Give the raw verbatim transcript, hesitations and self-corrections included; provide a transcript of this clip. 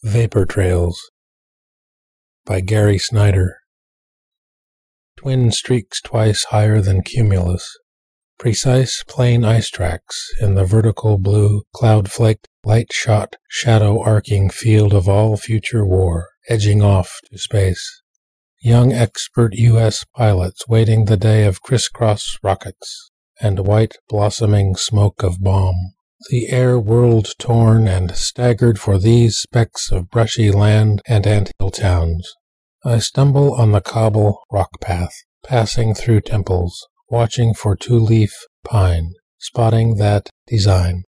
Vapor Trails by Gary Snyder. Twin streaks twice higher than cumulus. Precise, plain ice tracks in the vertical blue, cloud-flaked, light-shot, shadow-arcing field of all future war, edging off to space. Young expert U S pilots waiting the day of crisscross rockets and white blossoming smoke of bomb. The air world-torn and staggered for these specks of brushy land and anthill towns. I stumble on the cobble rock path, passing through temples, watching for two-leaf pine, spotting that design.